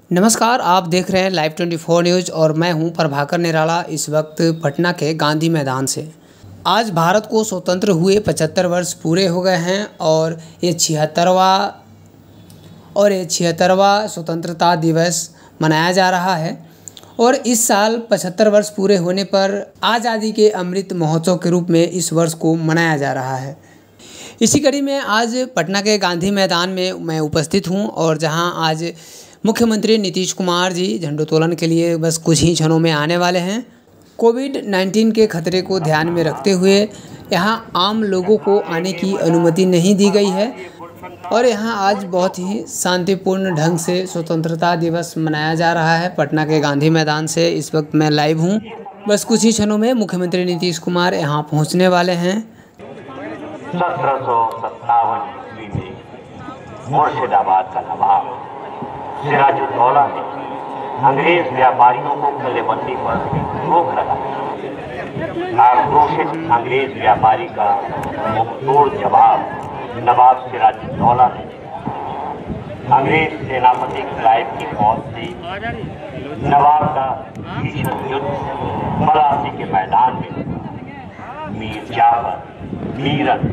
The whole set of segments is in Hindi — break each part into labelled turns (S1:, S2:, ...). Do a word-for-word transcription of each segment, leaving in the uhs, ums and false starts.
S1: नमस्कार, आप देख रहे हैं लाइव ट्वेंटी फोर न्यूज़ और मैं हूं प्रभाकर निराला। इस वक्त पटना के गांधी मैदान से आज भारत को स्वतंत्र हुए पचहत्तर वर्ष पूरे हो गए हैं और ये छिहत्तरवा और ये छिहत्तरवा स्वतंत्रता दिवस मनाया जा रहा है। और इस साल पचहत्तर वर्ष पूरे होने पर आज़ादी के अमृत महोत्सव के रूप में इस वर्ष को मनाया जा रहा है। इसी कड़ी में आज पटना के गांधी मैदान में मैं उपस्थित हूं और जहां आज मुख्यमंत्री नीतीश कुमार जी झंडोत्तोलन के लिए बस कुछ ही क्षणों में आने वाले हैं। कोविड नाइन्टीन के खतरे को ध्यान में रखते हुए यहां आम लोगों को आने की अनुमति नहीं दी गई है और यहां आज बहुत ही शांतिपूर्ण ढंग से स्वतंत्रता दिवस मनाया जा रहा है। पटना के गांधी मैदान से इस वक्त मैं लाइव हूं। बस कुछ ही क्षणों में मुख्यमंत्री नीतीश कुमार यहां पहुंचने वाले हैं।
S2: सत्रह सौ सत्तावन ईस्वी में मुर्शिदाबाद का नवाब सिराजुद्दौला ने अंग्रेज व्यापारियों को किलेबंदी पर रोक लगाई। आक्रोशित अंग्रेज व्यापारी का मुंहतोड़ जवाब नवाब सिराजुद्दौला ने अंग्रेज सेनापति क्लाइव की फौज से नवाब का भीषण युद्ध पलासी के मैदान में मीर जाफर मीरन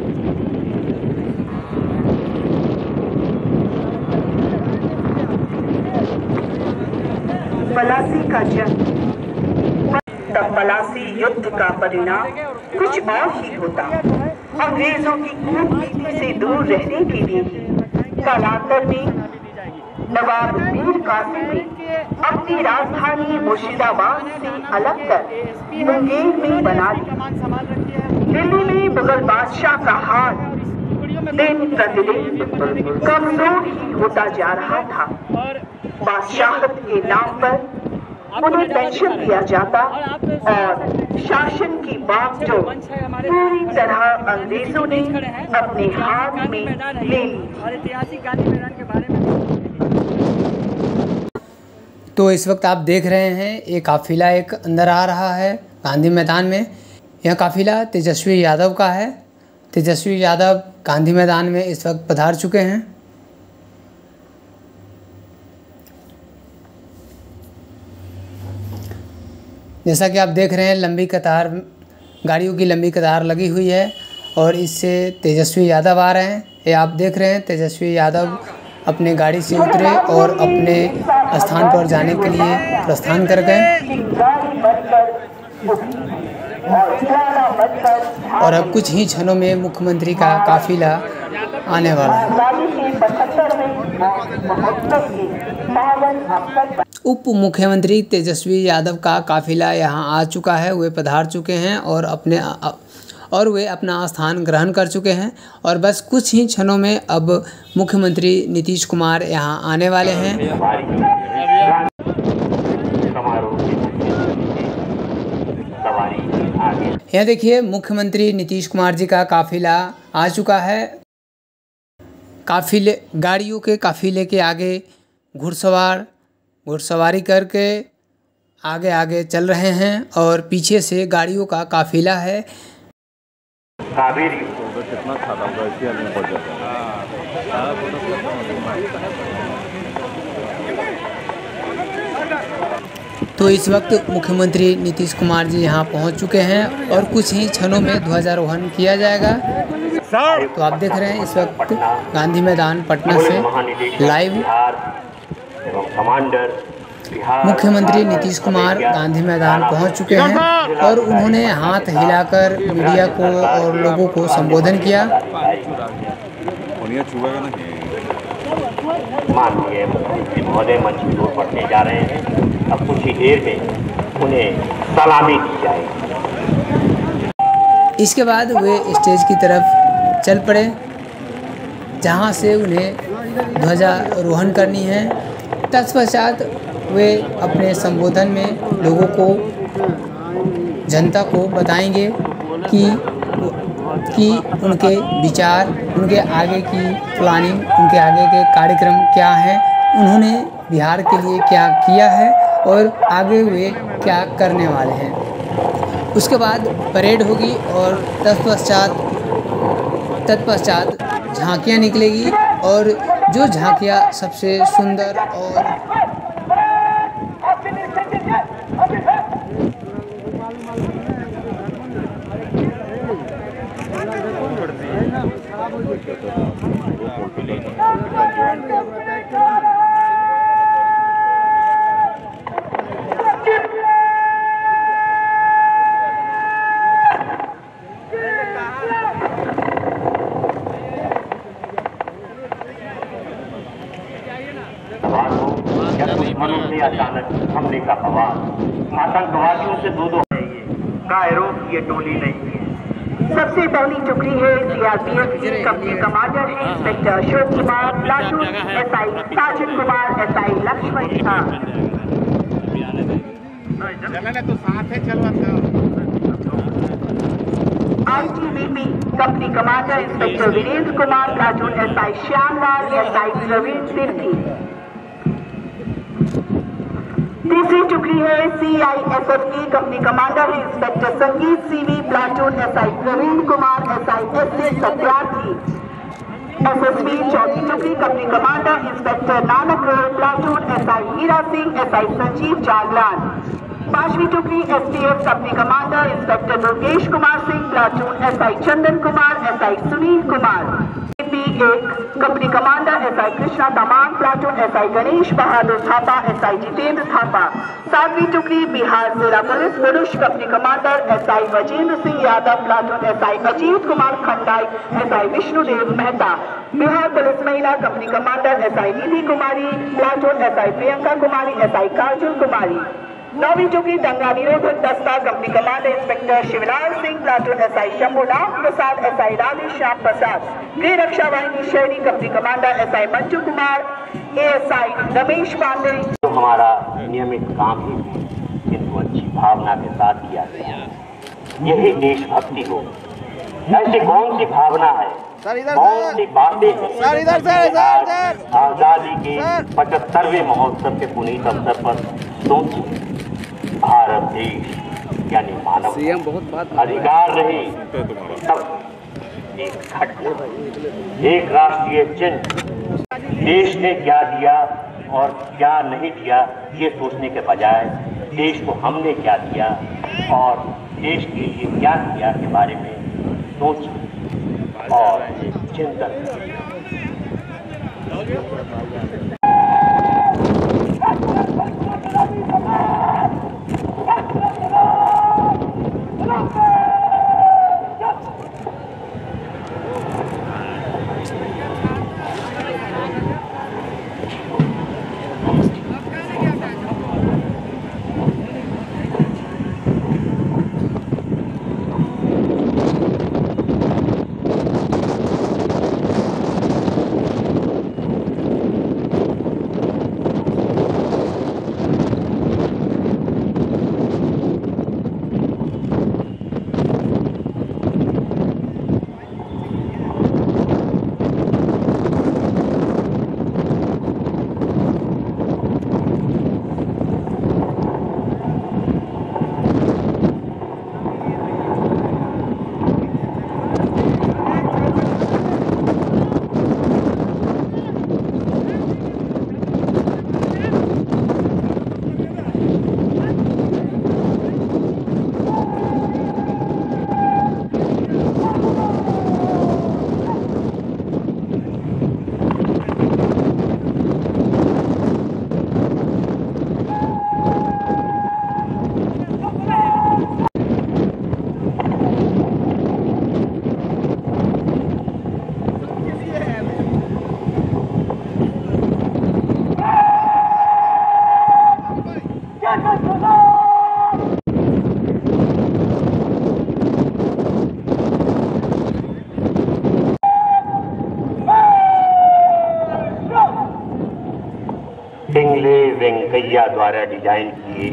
S3: पलासी का जंग, तब पलासी युद्ध का परिणाम कुछ और ही होता। अंग्रेजों की कूटनीति से दूर रहने के लिए कालांतर में नवाब मीर कासिम ने अपनी राजधानी मुर्शिदाबाद से अलग कर मुंगेर में बना ली। दिल्ली में मुगल बादशाह का हाल दिन प्रतिदिन कमजोर ही होता जा रहा था। बादशाहत के नाम पर उन्हें पेंशन दिया जाता और शासन की बागडोर पूरी तरह अंग्रेजों ने अपने हाथ में ले ली।
S1: तो इस वक्त आप देख रहे हैं एक काफिला एक अंदर आ रहा है गांधी मैदान में। यह काफिला तेजस्वी यादव का है। तेजस्वी यादव गांधी मैदान में इस वक्त पधार चुके हैं। जैसा कि आप देख रहे हैं लंबी कतार गाड़ियों की लंबी कतार लगी हुई है और इससे तेजस्वी यादव आ रहे हैं। ये आप देख रहे हैं तेजस्वी यादव अपने गाड़ी से उतरे और अपने स्थान पर जाने के लिए प्रस्थान कर गए और अब कुछ ही क्षणों में मुख्यमंत्री का काफिला आने वाला है। उप मुख्यमंत्री तेजस्वी यादव का काफिला यहां आ चुका है। वे पधार चुके हैं और अपने और वे अपना स्थान ग्रहण कर चुके हैं और बस कुछ ही क्षणों में अब मुख्यमंत्री नीतीश कुमार यहां आने वाले हैं। यह देखिए मुख्यमंत्री नीतीश कुमार जी का काफिला आ चुका है। काफिले गाड़ियों के काफिले के आगे घुड़सवार घुड़सवारी करके आगे आगे चल रहे हैं और पीछे से गाड़ियों का काफिला है। तो इस वक्त मुख्यमंत्री नीतीश कुमार जी यहां पहुंच चुके हैं और कुछ ही क्षणों में ध्वजारोहण किया जाएगा। तो आप देख रहे हैं इस वक्त गांधी मैदान पटना से लाइव मुख्यमंत्री नीतीश कुमार गांधी मैदान पहुंच चुके हैं और उन्होंने हाथ हिलाकर मीडिया को और लोगों को संबोधन किया।
S2: माननीय मुख्यमंत्री महोदय मंच की ओर बढ़ने जा रहे हैं। अब कुछ ही देर में उन्हें सलामी दी जाएगी।
S1: इसके बाद वे स्टेज की तरफ चल पड़े जहां से उन्हें ध्वजारोहण करनी है। तत्पश्चात वे अपने संबोधन में लोगों को जनता को बताएंगे कि कि उनके विचार, उनके आगे की प्लानिंग, उनके आगे के कार्यक्रम क्या हैं, उन्होंने बिहार के लिए क्या किया है और आगे वे क्या करने वाले हैं। उसके बाद परेड होगी और तत्पश्चात तत्पश्चात झांकियाँ निकलेगी और जो झांकियाँ सबसे सुंदर और
S2: अचानक हमले का बवाल, आतंकवादियों से दो दो कायरों ये टोली नहीं है।
S3: सबसे पहली टुकड़ी है सीआरपीएफ की कंपनी कमांडर है inspector Ashok Kumar, platoon SI Sajan Kumar, SI Laxman Jha.
S4: तो साथ है चलवा
S3: ITBP company commander inspector Virendra Kumar, platoon SI Shyamlal, SI Praveen Tirkey. तीसरी टुकड़ी है सीआईएसएफ की कंपनी कमांडर है inspector Sangeet C V, platoon SI Praveen Kumar, SI S C Satyarthi. SSB चौथी टुकड़ी company commander inspector Nanak Roy, platoon SI Hira Singh, SI Sanjeev Jaglan. पांचवी टुकड़ी STF company commander inspector Durgesh Kumar Singh, platoon SI Chandan Kumar, SI Sunil Kumar. एक company commander SI Krishna Tamang, platoon SI Ganesh Bahadur Thapa, SI Jitendra Thapa. सातवीं टुकड़ी बिहार जिला पुलिस पुरुष company commander SI Vajendra Singh Yadav, platoon SI Ajit Kumar Khandai, SI Vishnudev Mehta. Bihar police महिला company commander SI Nidhi Kumari, platoon SI Priyanka Kumari, SI Kajal Kumari. नौवीं टुकड़ी दंगा निरोधक दस्ता company commander inspector Shivlal Singh, platoon SI Shambhunath Prasad, SI Radhe Shyam Prasad. गृह रक्षा वाहिनी शहरी company commander SI Manju Kumar, ASI Ramesh Pandey.
S2: तो हमारा नियमित काम ही किंतु अच्छी भावना के साथ किया गया, यही देशभक्ति हो। ऐसी कौन सी भावना है, कौन सी बातें आजादी के पचहत्तरवें महोत्सव के पुनीत अवसर पर सोचिए। भारत देश यानी मानव अधिकार नहीं, तब एक घटना, एक राष्ट्रीय चिन्ह। देश ने क्या दिया और क्या नहीं दिया ये सोचने के बजाय देश को हमने क्या दिया और देश के लिए क्या किया के बारे में सोचिए और चिंतन करिए। पिंगले वेंकैया द्वारा डिजाइन किए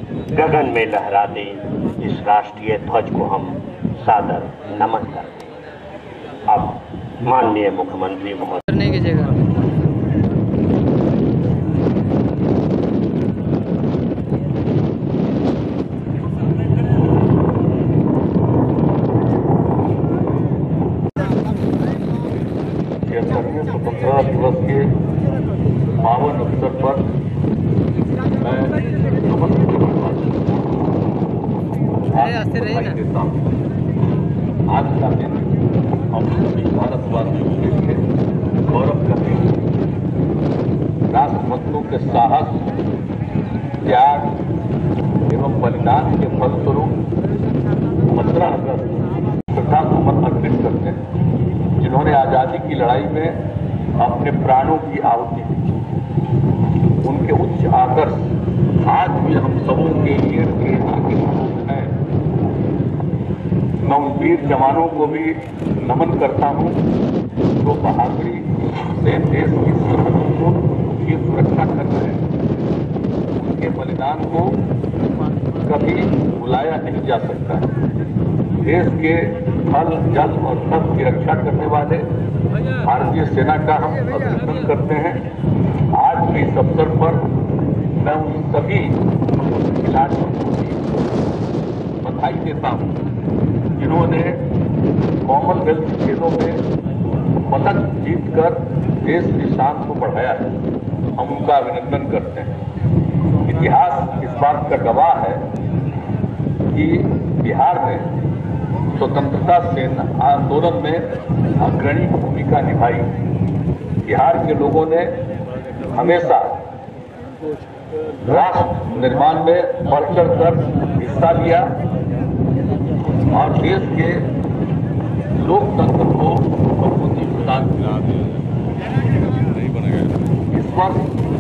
S2: गगन में लहराते इस राष्ट्रीय ध्वज को हम सादर नमन करते हैं। अब माननीय मुख्यमंत्री महोदय
S1: की जगह
S2: स्वतंत्रता दिवस के पावन अवसर पर मैं
S1: रास्ते रहे ना।
S2: देता हूं। आज का दिन हम सभी भारतवासियों के लिए गौरव का दिन है। राष्ट्रभक्तों के साहस, त्याग एवं बलिदान के फलस्वरूप पंद्रह अगस्त श्रद्धासुमन अर्पित करते हैं, जिन्होंने आजादी की लड़ाई में अपने प्राणों की आहुति दी। उनके उच्च आदर्श आज भी हम सबों के लिए प्रेरणा के स्रोत हैं। मैं उन वीर जवानों को भी नमन करता हूं जो बहादुरी से देश की सरहदों की सुरक्षा कर रहे हैं। उनके बलिदान को कभी भुलाया नहीं जा सकता। देश के थल, जल और नभ की रक्षा करने वाले भारतीय सेना का हम अभिनंदन करते हैं। आज भी इस अवसर पर मैं उन सभी खिलाड़ियों को बधाई देता हूं जिन्होंने कॉमनवेल्थ खेलों में पदक जीतकर देश की शान को बढ़ाया है। हम उनका अभिनंदन करते हैं। इतिहास इस बात का गवाह है कि बिहार ने स्वतंत्रता सेना आंदोलन में अग्रणी भूमिका निभाई। बिहार के लोगों ने हमेशा राष्ट्र निर्माण में बढ़ चढ़ कर हिस्सा लिया और देश के लोकतंत्र को बहुमूल्य प्रदान किया। इस वर्ष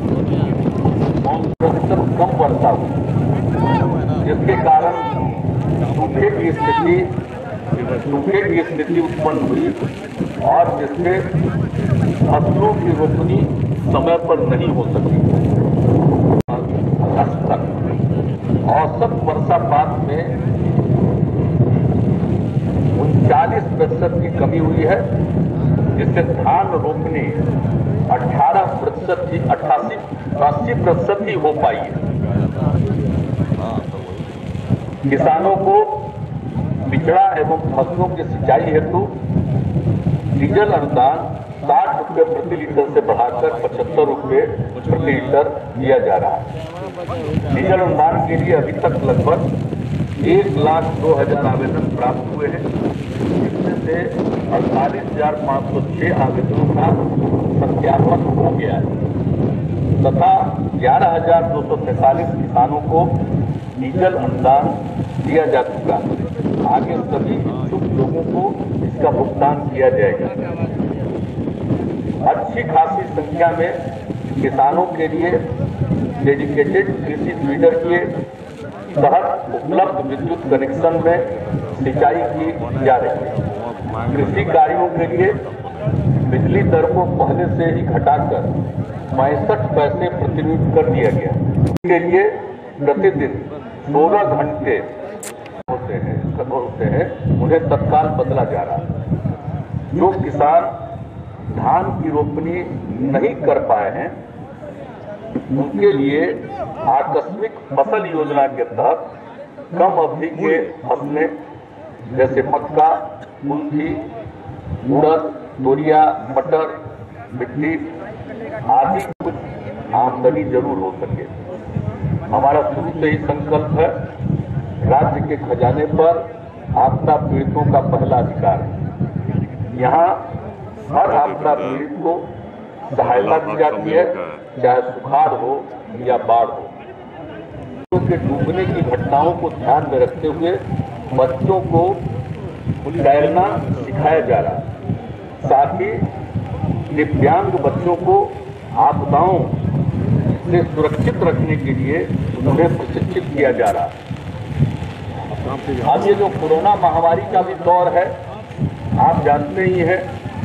S2: प्रतिशत कम वर्षा हुई, जिसके कारण सूखे की स्थिति सूखे की स्थिति उत्पन्न हुई और जिससे फसलों की रोपनी समय पर नहीं हो सकी। अगस्त तक औसत वर्षापात में उनचालीस प्रतिशत की कमी हुई है, जिससे धान रोपनी अठारह प्रतिशत ही अट्ठासी अस्सी प्रतिशत ही हो पाई है। किसानों को बिचड़ा एवं फसलों की सिंचाई हेतु डीजल अनुदान साठ रुपये प्रति लीटर से बढ़ाकर पचहत्तर रुपये प्रति लीटर दिया जा रहा है। डीजल अनुदान के लिए अभी तक लगभग एक लाख दो हजार आवेदन प्राप्त हुए हैं, जिसमें से अड़तालीस हजार पाँच सौ छह आवेदनों का सत्यापन हो गया है तथा ग्यारह हजार दो सौ तैंतालीस किसानों को डीजल अनुदान दिया जा चुका है। आगे सभी इच्छुक लोगों को इसका भुगतान किया जाएगा। अच्छी खासी संख्या में किसानों के लिए डेडिकेटेड कृषि फीडर के तहत उपलब्ध विद्युत कनेक्शन में सिंचाई की जा रही है। कृषि कार्यों के लिए बिजली दर को पहले से ही घटाकर पैंसठ पैसे प्रति यूनिट कर दिया गया। इसके लिए प्रतिदिन सोलह घंटे होते हैं होते हैं उन्हें तत्काल बदला जा रहा है। जो किसान धान की रोपनी नहीं कर पाए हैं, उनके लिए आकस्मिक फसल योजना के तहत कम अवधि के फसलें जैसे मक्का, कुल्थी, उड़द, तोरिया, मटर, मिट्टी आदि कुछ आमदनी जरूर हो सके। हमारा शुरू से ही संकल्प है, राज्य के खजाने पर आपदा पीड़ितों का पहला अधिकार है। यहाँ हर आपदा पीड़ित को सहायता दी जाती है, चाहे सुखाड़ हो या बाढ़ हो। के डूबने की घटनाओं को ध्यान में रखते हुए बच्चों को तैरना सिखाया जा रहा है। साथ ही दिव्यांग बच्चों को आपदाओं से सुरक्षित रखने के लिए उन्हें प्रशिक्षित किया जा रहा है। अब ये जो कोरोना महामारी का भी दौर है, आप जानते ही हैं,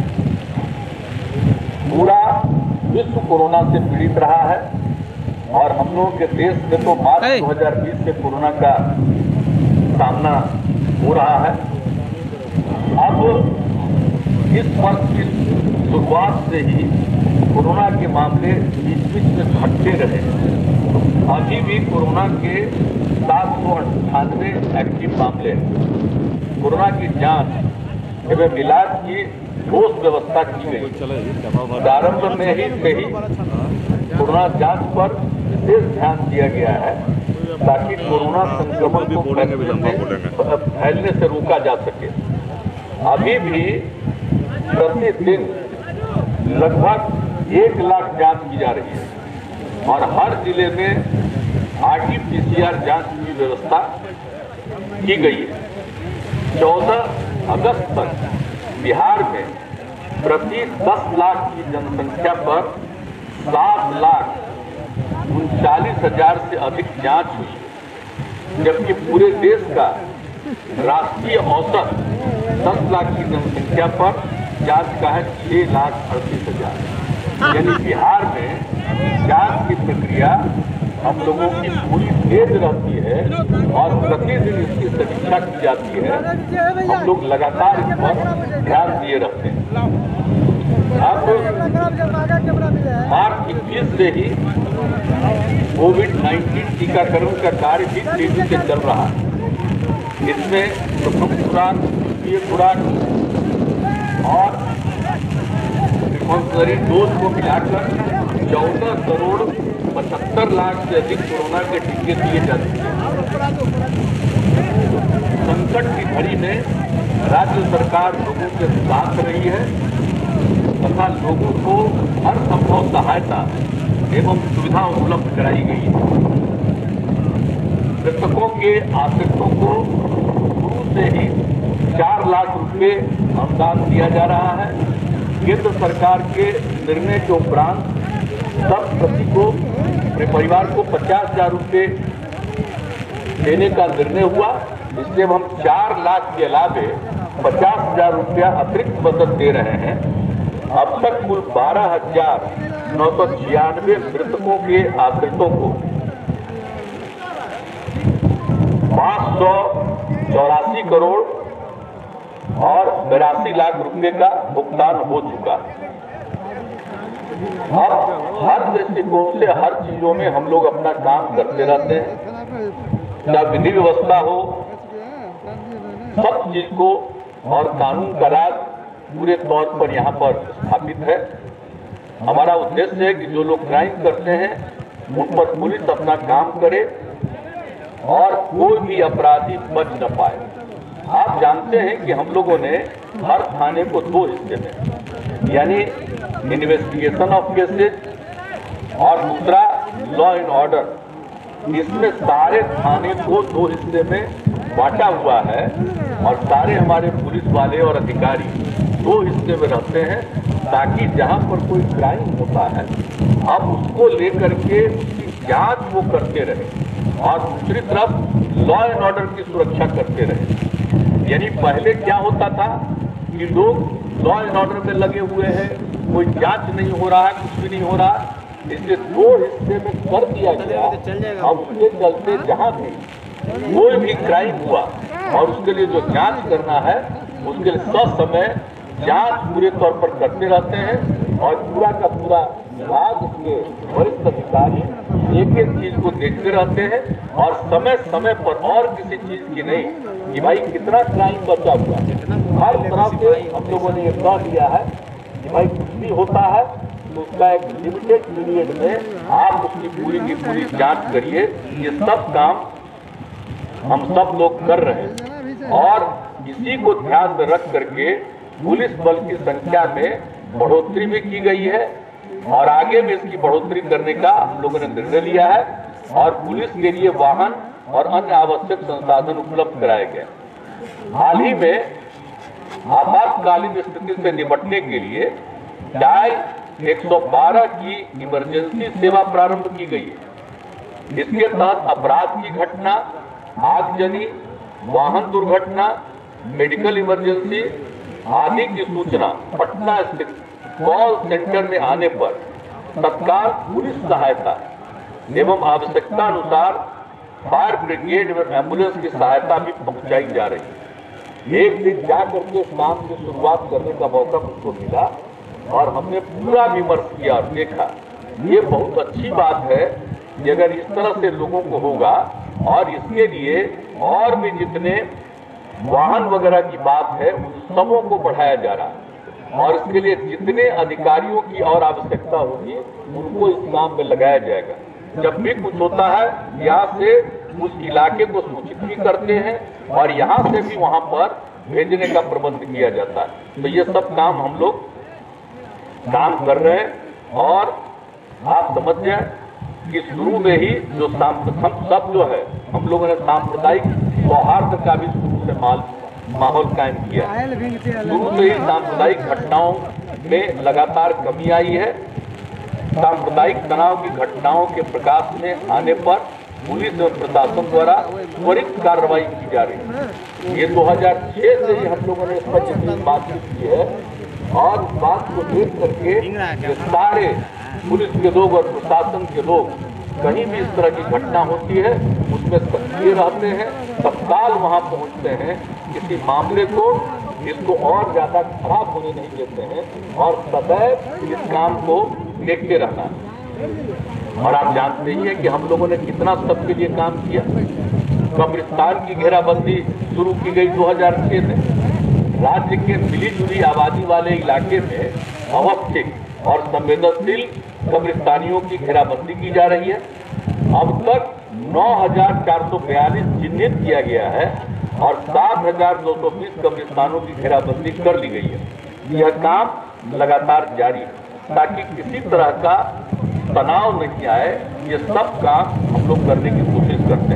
S2: पूरा विश्व कोरोना से पीड़ित रहा है और हम लोगों के देश में तो मार्च दो हज़ार बीस से कोरोना का सामना हो रहा है। अब इस वर्ष की शुरुआत से ही कोरोना के मामले बीच बीच में घटते रहे। अभी भी कोरोना के सात सौ अट्ठानवे एक्टिव मामले हैं। कोरोना की जांच एवं इलाज की ठोस व्यवस्था की गई। प्रारंभ में ही से ही कोरोना जांच पर विशेष ध्यान दिया गया है ताकि कोरोना संक्रमण को फैलने से रोका जा सके। अभी भी प्रतिदिन लगभग एक लाख जांच की जा रही है और हर जिले में आरटीपीसीआर जांच की व्यवस्था की गई है। चौदह अगस्त तक बिहार में प्रति दस लाख की जनसंख्या पर सात लाख उनचालीस हजार से अधिक जांच हुई, जबकि पूरे देश का राष्ट्रीय औसत दस लाख की जनसंख्या पर जांच का है छह लाख अड़तीस हजार। यानी बिहार में जांच की प्रक्रिया हम लोगों की पूरी तेज रहती है और प्रतिदिन इसकी समीक्षा की जाती है। हम लोग लगातार इस पर ध्यान दिए रहते हैं। अब मार्च इक्कीस से ही कोविड नाइन्टीन टीकाकरण का कार्य भी तेजी से चल रहा है। इसमें प्रथम खुराक, द्वितीय खुराक और कंपलसरी डोज को मिलाकर चौदह करोड़ पचहत्तर लाख से अधिक कोरोना के टीके दिए जा चुके हैं। संकट की घड़ी में राज्य सरकार लोगों के साथ रही है तथा लोगों को हर संभव सहायता एवं सुविधा उपलब्ध कराई गई है। मृतकों के आश्रितों को शुरू से ही चार लाख रुपए अनुदान दिया जा रहा है। केंद्र सरकार के निर्णय के उपरांत सब प्रति को अपने परिवार को पचास हजार रुपये देने का निर्णय हुआ। इसलिए हम चार लाख के अलावे पचास हजार रुपया अतिरिक्त मदद दे रहे हैं। अब तक कुल बारह हजार नौ सौ छियानवे मृतकों के आश्रितों को पाँच सौ चौरासी करोड़ और बिरासी लाख रुपए का भुगतान हो चुका है। अब हर दृष्टिकोण से हर चीजों में हम लोग अपना काम करते रहते हैं। चाहे विधि व्यवस्था हो, सब चीज को और कानून का राज पूरे तौर पर यहाँ पर स्थापित है। हमारा उद्देश्य है कि जो लोग क्राइम करते हैं उन पर पुलिस अपना काम करे और कोई भी अपराधी बच न पाए। आप जानते हैं कि हम लोगों ने हर थाने को दो हिस्से में, यानी इन्वेस्टिगेशन ऑफ केसेस और दूसरा लॉ एंड ऑर्डर, इसमें सारे थाने को दो हिस्से में बांटा हुआ है और सारे हमारे पुलिस वाले और अधिकारी दो हिस्से में रहते हैं ताकि जहां पर कोई क्राइम होता है अब उसको लेकर के उसकी जांच वो करते रहे और दूसरी तरफ लॉ एंड ऑर्डर की सुरक्षा करते रहे। यानी पहले क्या होता था कि लोग लॉ एंड ऑर्डर में लगे हुए हैं, कोई जांच नहीं हो रहा है, कुछ भी नहीं हो रहा, इसलिए दो हिस्से में कर दिया गया। अब उसके चलते जहां भी कोई भी क्राइम हुआ और उसके लिए जो जांच करना है उसके लिए ससमय जांच पूरे तौर पर करते रहते हैं और पूरा का पूरा विभाग के वरिष्ठ अधिकारी एक एक चीज को देखते रहते हैं और समय समय पर और किसी चीज की नहीं कि भाई कितना क्राइम बचा हुआ है। हर तरह से हम लोगों ने ये कह दिया है कि भाई कुछ भी होता है तो उसका एक लिमिटेड पीरियड में आप उसकी पूरी की पूरी जांच करिए। ये सब काम हम सब लोग कर रहे हैं और इसी को ध्यान में रख करके पुलिस बल की संख्या में बढ़ोतरी भी की गई है और आगे भी इसकी बढ़ोतरी करने का हम लोगों ने निर्णय लिया है और पुलिस के लिए वाहन और अन्य आवश्यक संसाधन उपलब्ध कराए गए। हाल ही में आपातकालीन स्थिति से निपटने के लिए डायल एक सौ बारह की इमरजेंसी सेवा प्रारंभ की गई है। इसके तहत अपराध की घटना, आगजनी, वाहन दुर्घटना, मेडिकल इमरजेंसी आदि की सूचना पटना स्थित कॉल सेंटर में आने पर तत्काल पुलिस सहायता एवं आवश्यकता अनुसार फायर ब्रिगेड एवं एम्बुलेंस की सहायता भी पहुंचाई जा रही है। एक दिन जाकर के काम की शुरुआत करने का मौका मुझको मिला और हमने पूरा विमर्श किया और देखा ये बहुत अच्छी बात है कि अगर इस तरह से लोगों को होगा और इसके लिए और भी जितने वाहन वगैरह की बात है उन सबों को बढ़ाया जा रहा है और इसके लिए जितने अधिकारियों की और आवश्यकता होगी उनको इस काम में लगाया जाएगा।
S5: जब भी कुछ होता है यहाँ से उस इलाके को सूचित भी करते हैं और यहाँ से भी वहाँ पर भेजने का प्रबंध किया जाता है। तो ये सब काम हम लोग काम कर रहे हैं और आप समझ जाए कि शुरू में ही जो हम सब जो है हम लोगों ने सांप्रदायिक सौहार्द का भी शुरू से माल माहौल कायम किया। शुरू से ही सांप्रदायिक घटनाओं में लगातार कमी आई है। सांप्रदायिक तनाव की घटनाओं के प्रकाश में आने पर पुलिस और प्रशासन द्वारा त्वरित कार्रवाई की जा रही है। ये दो हज़ार छह से ही हम लोगों ने इस पर जितनी बातचीत की है और इस बात को देख करके सारे पुलिस के लोग और प्रशासन के लोग कहीं भी इस तरह की घटना होती है उसमें सक्रिय रहते हैं, तत्काल वहां पहुंचते हैं, किसी मामले को इसको और ज्यादा खराब होने नहीं देते हैं और सदैव इस काम को देखते रहना है। और आप जानते ही हैं कि हम लोगों ने कितना सबके लिए काम किया। कब्रिस्तान की घेराबंदी शुरू की गई दो हज़ार छह में। राज्य के मिली जुली आबादी वाले इलाके में अवस्थित और संवेदनशील कब्रिस्तानियों की घेराबंदी की जा रही है। अब तक नौ हजार चार सौ बयालीस चिन्हित किया गया है और सात हजार दो सौ बीस कब्रिस्तानों की घेराबंदी कर ली गई है। यह काम लगातार जारी है ताकि किसी तरह का तनाव नहीं आए। ये सब काम हम लोग करने की कोशिश करते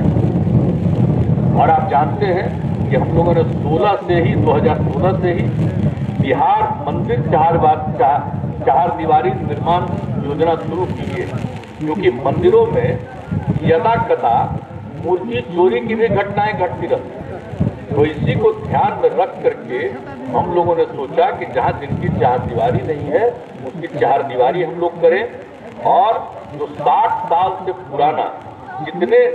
S5: हैं और आप जानते हैं कि हम लोगों ने सोलह से ही दो हज़ार सोलह से ही बिहार मंदिर चार चार दीवारी निर्माण योजना शुरू की है, क्योंकि मंदिरों में यदा कदा मूर्ति चोरी की भी घटनाएं घटती रहती। तो इसी को ध्यान में रख करके हम लोगों ने सोचा कि जहां जिनकी चार दीवारी नहीं है उसकी चार दीवारी हम लोग करें और जो साठ साल से पुराना जितने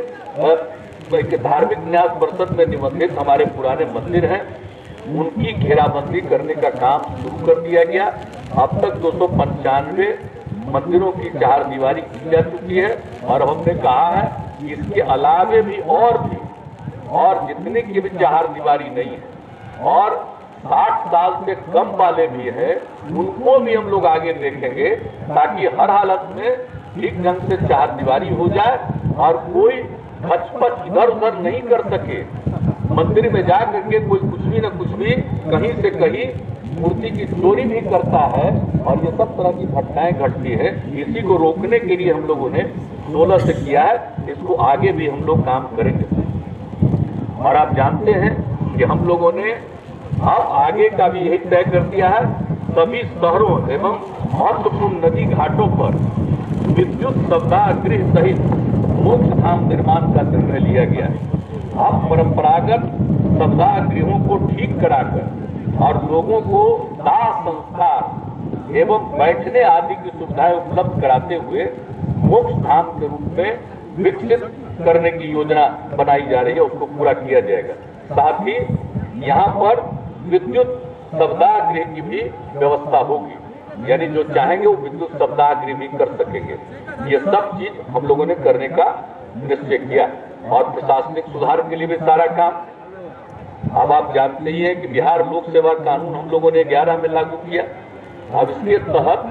S5: धार्मिक न्यास परिषद में निबंधित हमारे पुराने मंदिर हैं उनकी घेराबंदी करने का काम शुरू कर दिया गया। अब तक दो सौ पंचानवे मंदिरों की चार दीवारी की जा चुकी है और हमने कहा है कि इसके अलावे भी और भी और जितने की भी चार दीवारी नहीं है और साठ साल से कम वाले भी हैं उनको भी हम लोग आगे देखेंगे ताकि हर हालत में ठीक ढंग से चार दीवारी हो जाए और कोई खचपच इधर उधर नहीं कर सके। मंदिर में जा करके कोई कुछ भी न कुछ भी कहीं से कहीं मूर्ति की चोरी भी करता है और ये सब तरह की घटनाएं घटती है। इसी को रोकने के लिए हम लोगों ने सोलह से किया है, इसको आगे भी हम लोग काम करेंगे। और आप जानते हैं कि हम लोगों ने अब आगे का भी यही तय कर दिया है, सभी शहरों एवं महत्वपूर्ण नदी घाटों पर विद्युत शवदाह गृह सहित मोक्ष धाम निर्माण का निर्णय लिया गया है। अब परंपरागत शवदाह गृहों को ठीक कराकर और लोगों को दाह संस्कार एवं बैठने आदि की सुविधाएं उपलब्ध कराते हुए मोक्ष धाम के रूप में विकसित करने की योजना बनाई जा रही है, उसको पूरा किया जाएगा। साथ ही यहाँ पर विद्युत शवदाह गृह की भी व्यवस्था होगी, यानी जो चाहेंगे वो विद्युत शवदाह गृह भी कर सकेंगे। ये सब चीज हम लोगों ने करने का निश्चय किया और प्रशासनिक सुधार के लिए भी सारा काम। अब आप जानते ही हैं कि बिहार लोक सेवा कानून हम लोगों ने ग्यारह में लागू किया। अब इसके तहत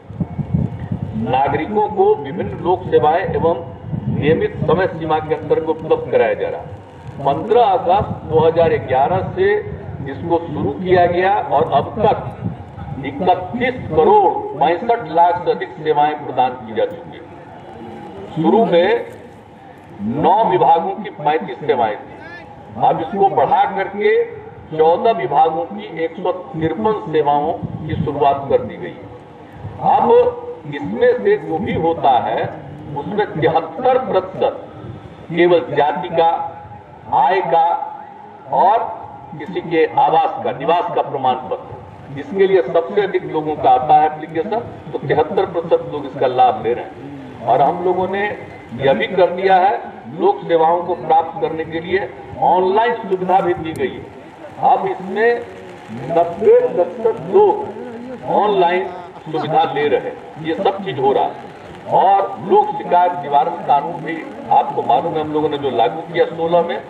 S5: नागरिकों को विभिन्न लोक सेवाएं एवं नियमित समय सीमा के अंतर्गत उपलब्ध कराया जा रहा है। पंद्रह अगस्त दो हज़ार ग्यारह से इसको शुरू किया गया और अब तक इकतीस करोड़ पैंसठ लाख से अधिक सेवाएं प्रदान की जा चुकी है। शुरू में नौ विभागों की पैंतीस सेवाएं थी, अब इसको बढ़ा करके चौदह विभागों की एक सौ तिरपन सेवाओं की शुरुआत कर दी गई है। अब इसमें से जो भी होता है उसमें तिहत्तर प्रतिशत केवल जाति का, आय का और किसी के आवास का, निवास का प्रमाण पत्र, इसके लिए सबसे अधिक लोगों का आता है एप्लीकेशन, तो तिहत्तर प्रतिशत लोग इसका लाभ ले रहे हैं। और हम लोगों ने यह भी कर दिया है, लोक सेवाओं को प्राप्त करने के लिए ऑनलाइन सुविधा भी दी गई है। अब इसमें नब्बे प्रतिशत लोग ऑनलाइन सुविधा ले रहे हैं। ये सब चीज हो रहा है। और लोक शिकायत निवारण कानून भी आपको मालूम है हम लोगों ने जो लागू किया सोलह में,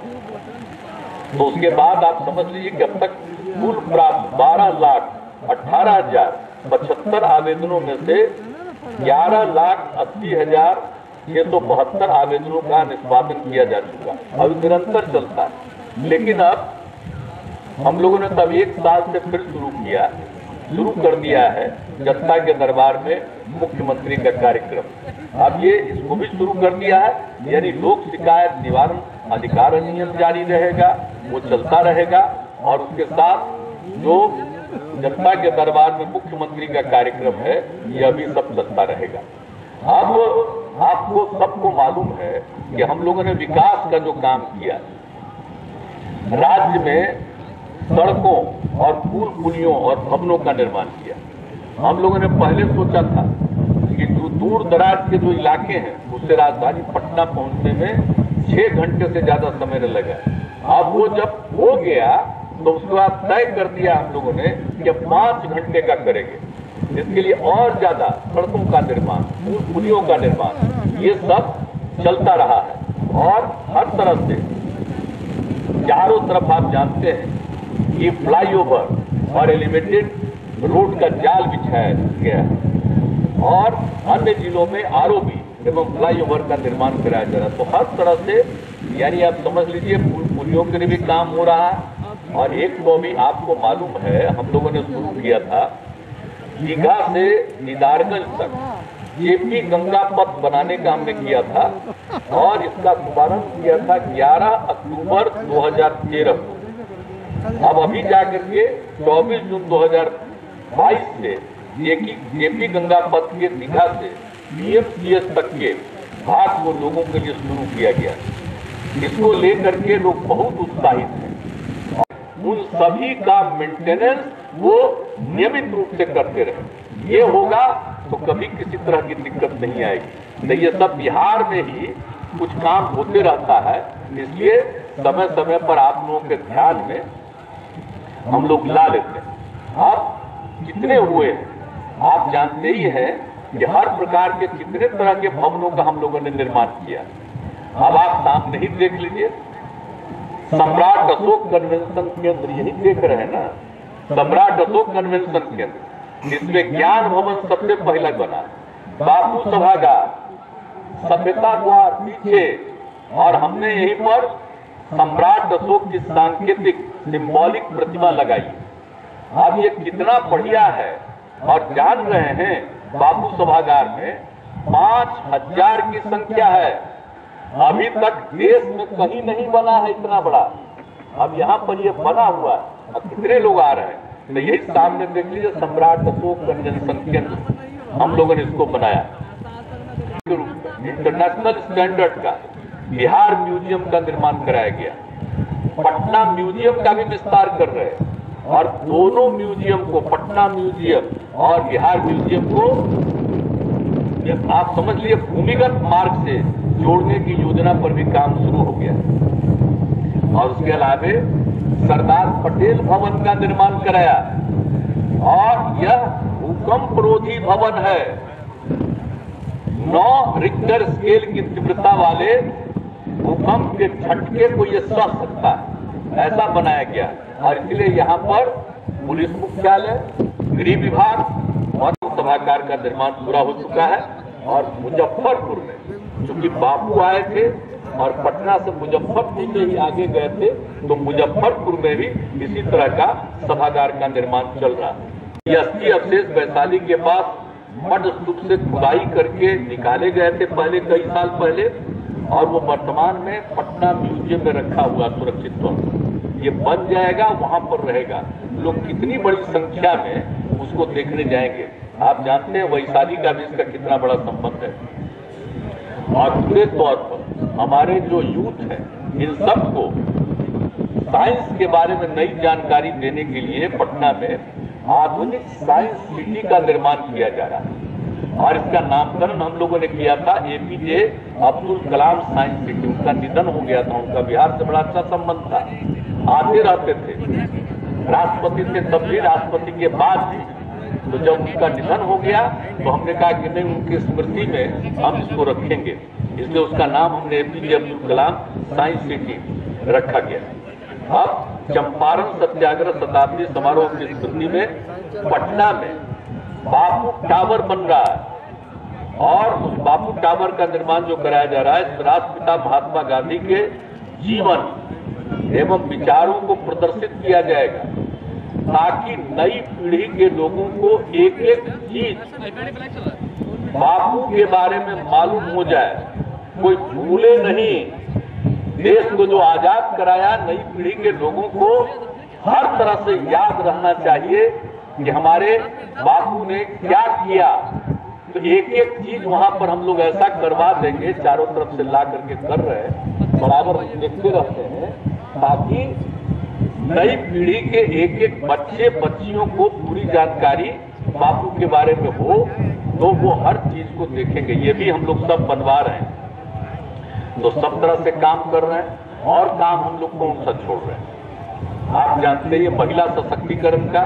S5: तो उसके बाद आप समझ लीजिए कि अब तक कुल प्राप्त बारह लाख अठारह हजार पचहत्तर आवेदनों में से ग्यारह लाख अस्सी हजार छह सौ बहत्तर आवेदनों का निष्पादन किया जा चुका, अभी निरंतर चलता है। लेकिन अब हम लोगों ने तब एक साल से फिर शुरू किया शुरू कर दिया है जनता के दरबार में मुख्यमंत्री का कार्यक्रम। अब ये इसको भी शुरू कर दिया है, यानी लोक शिकायत निवारण अधिकार अधिनियम जारी रहेगा, वो चलता रहेगा, और उसके साथ जो जनता के दरबार में मुख्यमंत्री का कार्यक्रम है यह भी सब चलता रहेगा। अब आपको सबको मालूम है कि हम लोगों ने विकास का जो काम किया, राज्य में सड़कों और पुल पुलियों और भवनों का निर्माण किया। हम लोगों ने पहले सोचा था कि जो दूर दराज के जो इलाके हैं उससे राजधानी पटना पहुंचने में छह घंटे से ज्यादा समय न लगा। अब वो जब हो गया तो उसके बाद तय कर दिया हम लोगों ने कि पांच घंटे का करेंगे। इसके लिए और ज्यादा सड़कों का निर्माण, पुल पुलियों का निर्माण, ये सब चलता रहा है। और हर तरफ से चारों तरफ आप जानते हैं कि फ्लाईओवर और एलिवेटेड रोड का जाल बिछाया गया है, और अन्य जिलों में आरओबी एवं फ्लाईओवर का निर्माण कराया जा रहा है। तो हर तरह से यानी आप समझ लीजिए पुल पुलियों के लिए भी काम हो रहा है। और एक तो भी आपको मालूम है हम लोगों ने शुरू किया था दीघा से दीदारगंज तक जेपी गंगा पथ बनाने का हमने किया था, और इसका शुभारंभ किया था ग्यारह अक्टूबर दो हज़ार तेरह को। अब अभी जाकर के चौबीस जून दो हज़ार बाईस से जेपी गंगा पथ के दीघा से पीएमसीएच तक के भाग को लोगों के लिए शुरू किया गया। इसको लेकर के लोग बहुत उत्साहित हैं। उन सभी का मेंटेनेंस वो नियमित रूप से करते रहे, ये होगा तो कभी किसी तरह की दिक्कत नहीं आएगी। तो ये सब बिहार में ही कुछ काम होते रहता है, इसलिए समय समय पर आप लोगों के ध्यान में हम लोग ला लेते हैं। अब कितने हुए हैं आप जानते ही हैं कि हर प्रकार के कितने तरह के भवनों का हम लोगों ने निर्माण किया। अब आप सामने ही देख लीजिए, सम्राट अशोक कन्वेंशन केंद्र यही देख रहे हैं ना, सम्राट अशोक कन्वेंशन केंद्र, जिसमें ज्ञान भवन सबसे पहला बना, बापू सभागार, सभ्यता द्वार पीछे, और हमने यहीं पर सम्राट अशोक की सांकेतिक सिंबॉलिक प्रतिमा लगाई। अब ये कितना बढ़िया है। और जान रहे हैं बापू सभागार में पांच हजार की संख्या है, अभी तक देश में कहीं नहीं बना है इतना बड़ा। अब यहाँ पर ये बना हुआ है, अब कितने लोग आ रहे हैं। तो यही सामने देख लीजिए सम्राट अशोक कन्वेंशन केंद्र, हम लोगों ने इसको बनाया इंटरनेशनल स्टैंडर्ड का। बिहार म्यूजियम का निर्माण कराया गया, पटना म्यूजियम का भी विस्तार कर रहे हैं, और दोनों म्यूजियम को, पटना म्यूजियम और बिहार म्यूजियम को आप समझ लीजिए भूमिगत मार्ग से जोड़ने की योजना पर भी काम शुरू हो गया। और उसके अलावा सरदार पटेल भवन का निर्माण कराया, और यह भूकंप रोधी भवन है। नौ रिक्टर स्केल की तीव्रता वाले भूकंप के झटके को यह सह सकता है, ऐसा बनाया गया। और इसलिए यहाँ पर पुलिस मुख्यालय, गृह विभाग और सभागार का निर्माण पूरा हो चुका है। और मुजफ्फरपुर में चूंकि बापू आए थे और पटना से मुजफ्फरपुर से ही आगे गए थे, तो मुजफ्फरपुर में भी इसी तरह का सभागार का निर्माण चल रहा है। ये अस्थि अवशेष वैशाली के पास मठ स्तूप से खुदाई करके निकाले गए थे पहले, कई साल पहले, और वो वर्तमान में पटना म्यूजियम में रखा हुआ सुरक्षित तौर पर। ये बन जाएगा, वहां पर रहेगा। लोग कितनी बड़ी संख्या में उसको देखने जाएंगे। आप जानते हैं वैशाली का भी इसका कितना बड़ा संबंध है। और पूरे तौर पर हमारे जो यूथ है, इन सबको साइंस के बारे में नई जानकारी देने के लिए पटना में आधुनिक साइंस सिटी का निर्माण किया जा रहा है। और इसका नामकरण हम लोगों ने किया था APJ Abdul Kalam science city. उनका निधन हो गया था, उनका बिहार से बड़ा अच्छा संबंध था, आते रहते थे, राष्ट्रपति थे, तब भी राष्ट्रपति के बाद भी। तो जब उनका निधन हो गया तो हमने कहा कि नहीं, उनकी स्मृति में हम इसको रखेंगे, इसलिए उसका नाम हमने APJ Abdul Kalam science city रखा गया। अब चंपारण सत्याग्रह शताब्दी समारोह की स्मृति में पटना में बापू टावर बन रहा है। और उस बापू टावर का निर्माण जो कराया जा रहा है, राष्ट्रपिता महात्मा गांधी के जीवन एवं विचारों को प्रदर्शित किया जाएगा, ताकि नई पीढ़ी के लोगों को एक एक चीज बापू के बारे में मालूम हो जाए, कोई भूले नहीं। देश को जो आजाद कराया, नई पीढ़ी के लोगों को हर तरह से याद रहना चाहिए कि हमारे बापू ने क्या किया। तो एक एक चीज वहां पर हम लोग ऐसा करवा देंगे, चारों तरफ से ला करके कर रहे हैं, बराबर देखते रहते हैं, ताकि नई पीढ़ी के एक एक बच्चे बच्चियों को पूरी जानकारी बापू के बारे में हो, तो वो हर चीज को देखेंगे। ये भी हम लोग सब बनवा रहे हैं, तो सब तरह से काम कर रहे हैं। और काम हम लोग कौन सा छोड़ रहे हैं? आप जानते हैं महिला सशक्तिकरण का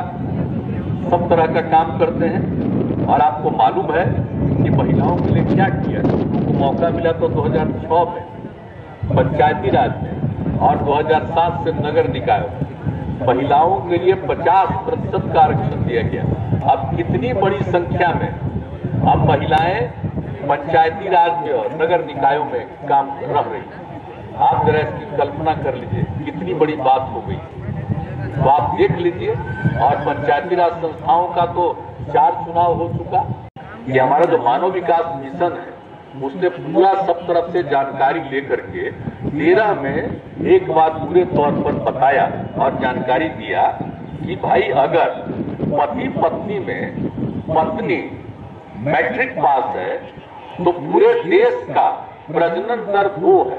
S5: सब तरह का काम करते हैं, और आपको मालूम है कि महिलाओं के लिए क्या किया। उनको मौका मिला तो दो हज़ार छह में पंचायती राज में और दो हज़ार सात से नगर निकायों में महिलाओं के लिए पचास प्रतिशत का आरक्षण दिया गया। अब कितनी बड़ी संख्या में अब महिलाएं पंचायती राज में और नगर निकायों में काम कर रही हैं। आप जरा इसकी कल्पना कर लीजिए, कितनी बड़ी बात हो गई। तो आप देख लीजिए, और पंचायती राज संस्थाओं का तो चार चुनाव हो चुका। ये हमारा जो मानव विकास मिशन है, उसने पूरा सब तरफ से जानकारी लेकर के तेरह में एक बात पूरे तौर पर बताया और जानकारी दिया कि भाई अगर पति पत्नी में पत्नी मैट्रिक पास है तो पूरे देश का प्रजनन दर दो है,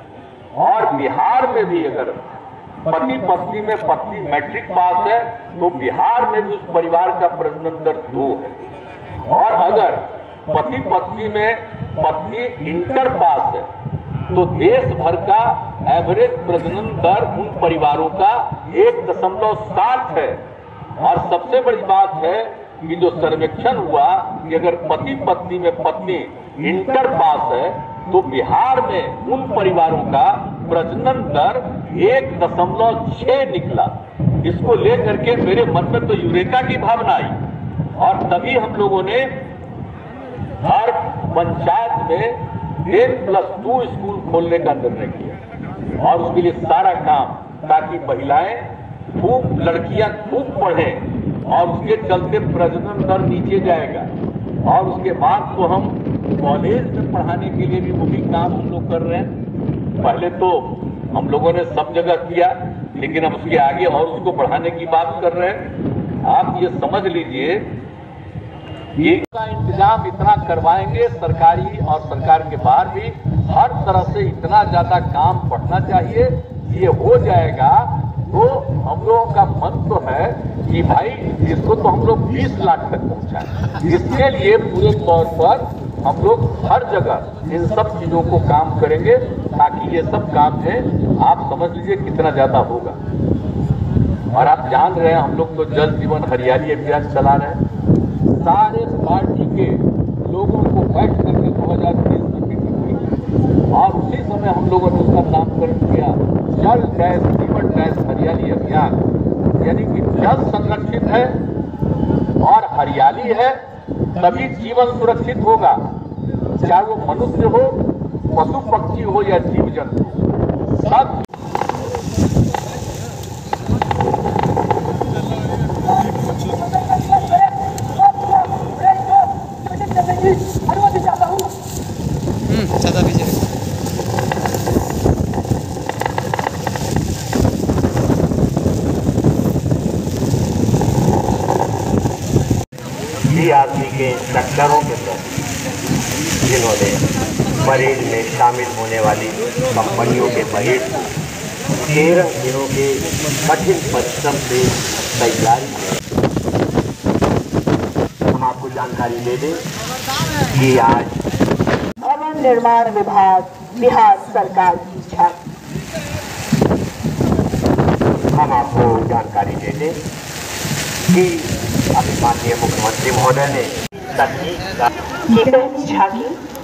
S5: और बिहार में भी अगर पति पत्नी में पत्नी मैट्रिक पास है तो बिहार में भी उस परिवार का प्रजनन दर दो है, और अगर पति पत्नी में पत्नी इंटर पास है तो देश भर का एवरेज प्रजनन दर उन परिवारों का एक दशमलव सात है। और सबसे बड़ी बात है कि जो सर्वेक्षण हुआ कि अगर पति पत्नी में पत्नी इंटर पास है तो बिहार में उन परिवारों का प्रजनन दर एक दशमलव छह निकला। इसको लेकर के मेरे मन में तो यूरेका की भावना आई, और तभी हम लोगों ने हर पंचायत में टेन प्लस टू स्कूल खोलने का निर्णय किया, और उसके लिए सारा काम, ताकि महिलाएं खूब लड़कियां खूब पढ़ें, और उसके चलते प्रजनन दर नीचे जाएगा। और उसके बाद तो हम कॉलेज में पढ़ाने के लिए भी वो भी काम हम लोग कर रहे हैं। पहले तो हम लोगों ने सब जगह किया, लेकिन अब उसके आगे और उसको बढ़ाने की बात कर रहे हैं। आप ये समझ लीजिए, ये का इंतजाम इतना करवाएंगे, सरकारी और सरकार के बाहर भी हर तरह से इतना ज्यादा काम बढ़ना चाहिए। ये हो जाएगा तो हम लोगों का मन तो है कि भाई इसको तो हम लोग बीस लाख तक पहुंचाएं। इसके लिए पूरे तौर पर हम लोग हर जगह इन सब चीजों को काम करेंगे, ताकि ये सब काम है, आप समझ लीजिए कितना ज्यादा होगा। और आप जान रहे हैं, हम लोग तो जल जीवन हरियाली अभियान चला रहे हैं। सारे पार्टी के लोगों को बैठ करके दो हजार तीस में मीटिंग हुई, और उसी समय हम लोगों ने उसका नामकरण किया जल डैश जीवन डैश हरियाली अभियान। यानी कि जल संरक्षित है और हरियाली है, तभी जीवन सुरक्षित होगा, चाहे वो मनुष्य हो, पशु पक्षी हो या जीव जंतु सब।
S2: आदमी के इंस्ट्रक्टरों के प्रति जिन्होंने परेड में शामिल होने वाली कंपनियों के परेड तेरह दिनों के कठिन परिश्रम से तैयारी हम आपको जानकारी दे दें कि आज
S3: भवन निर्माण विभाग बिहार सरकार की छात्र
S2: हम आपको जानकारी दे दें कि अभी माननीय मुख्यमंत्री महोदय ने तकनीक का
S3: झांकी